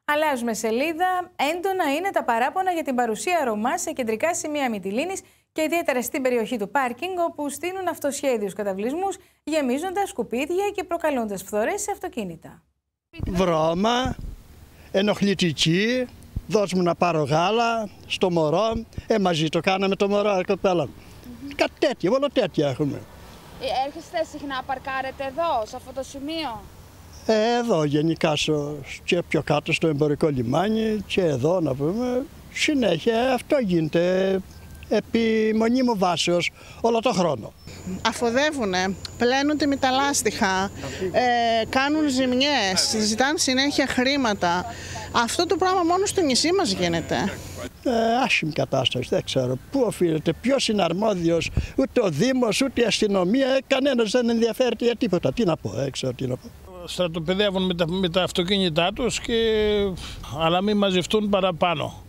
Αλλάζουμε σελίδα. Έντονα είναι τα παράπονα για την παρουσία Ρωμά σε κεντρικά σημεία Μυτιλήνης και ιδιαίτερα στην περιοχή του πάρκινγκ, όπου στείνουν αυτοσχέδιους καταβλισμούς, γεμίζοντας σκουπίδια και προκαλώντας φθορές σε αυτοκίνητα. Βρώμα, ενοχλητική, δώσ' μου να πάρω γάλα στο μωρό, μαζί το κάναμε το μωρό, κοπέλα μου. Κάτι τέτοια, όλο τέτοια έχουμε. Έρχεστε συχνά να παρκάρετε εδώ, σε αυτό το σημείο? Εδώ γενικά και πιο κάτω στο εμπορικό λιμάνι και εδώ να πούμε, συνέχεια αυτό γίνεται επί μονίμου βάσεως όλο το χρόνο. Αφοδεύουνε, πλένουν τη μεταλλάστιχα, κάνουν ζημιές, ζητάνε συνέχεια χρήματα. Αυτό το πράγμα μόνο στο νησί μας γίνεται. Άσχημη κατάσταση, δεν ξέρω πού οφείλεται, ποιος είναι αρμόδιος, ούτε ο Δήμος, ούτε η αστυνομία, κανένας δεν ενδιαφέρεται για τίποτα. Τι να πω, δεν ξέρω τι να πω. Στρατοπεδεύουν με τα αυτοκίνητά τους, αλλά μην μαζευτούν παραπάνω.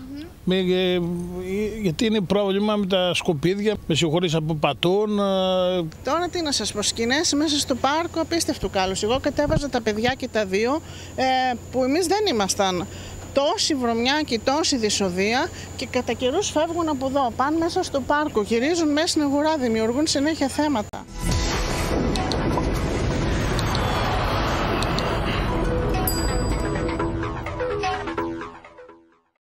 Γιατί είναι πρόβλημα με τα σκουπίδια, με συγχωρείς, που πατούν. Τώρα τι να σας πω, σκηνές μέσα στο πάρκο απίστευτου κάλους. Εγώ κατέβαζα τα παιδιά και τα δύο, που εμείς δεν ήμασταν. Τόση βρωμιά και τόση δυσοδεία και κατά καιρούς φεύγουν από εδώ, πάνε μέσα στο πάρκο, γυρίζουν μέσα στην αγορά, δημιουργούν συνέχεια θέματα.